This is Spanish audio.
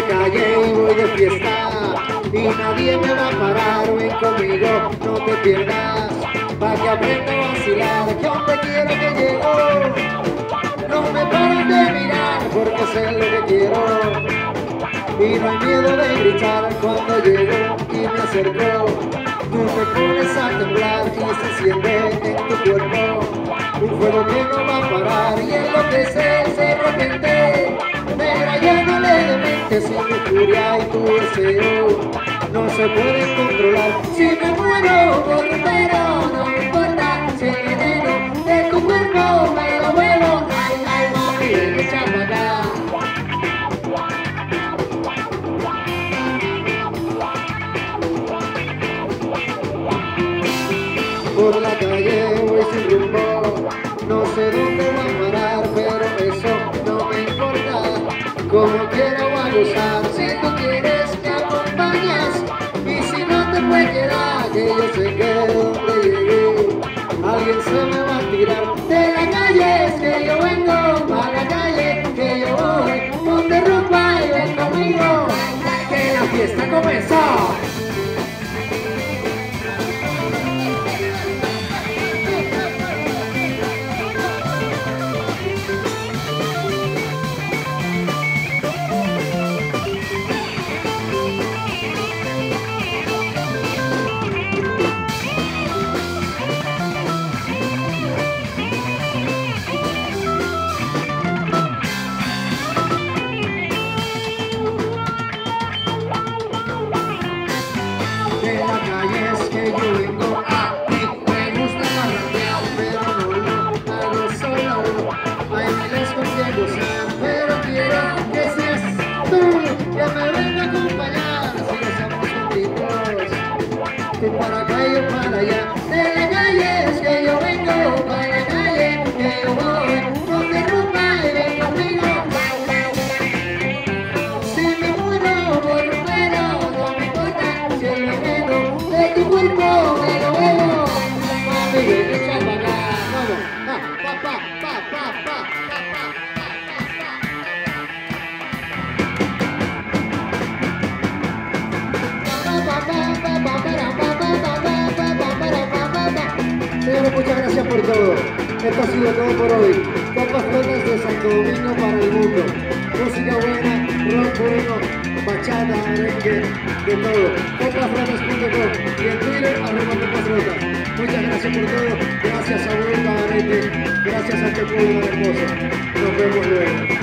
calle y voy de fiesta y nadie me va a parar. Ven conmigo, no te pierdas, pa' que aprenda a vacilar, que donde quiera que llego no me paran de mirar porque sé lo que quiero y no hay miedo de gritar cuando llego y me acerco. Tú te pones a temblar y se siente en tu cuerpo un fuego que no va a parar y enloquece de repente. Negra, llénale de mente sin mi furia y tu deseo no se puede controlar. Si me muero por pero no me importa, si el veneno de tu cuerpo me lo vuelo. Ay, ay, mami, ven, echa pa' acá. Por la calle voy sin rumbo, no sé dónde voy a parar, pero eso no me importa, como quiero voy a gozar. Si tú quieres me acompañas y si no te puedes quedar, que yo sé que donde llegué alguien se me va a tirar. De la calle es que yo vengo, a la calle que yo voy, ponte ropa y ven conmigo, que la fiesta comenzó. De la calle es que yo vengo a mí, me gusta barranquear, pero no lo hago solo. Hay miles con quien gozar, pero quiero que seas tú, que me venga a acompañar, si gozamos juntitos, tú para acá y yo para allá. De la calle es que yo vengo, para la calle que yo voy, ponte ropa y ven conmigo. Si me muero por un pero no me importa, si el veneno de tu cuerpo me lo bebo. Mami, ven, echa pa' acá. Vamos, pa, pa, pa, pa, pa, Señores, muchas gracias por todo. Esto ha sido todo por hoy. Copas Flotas de Santo Domingo para el mundo. Música buena, rock bueno, bachata, merengue, de todo. Copasflotas.com y en Twitter, @copasflotas. Muchas gracias por todo. Gracias a Bruno Cabarete. Gracias a este pueblo hermoso. Nos vemos luego.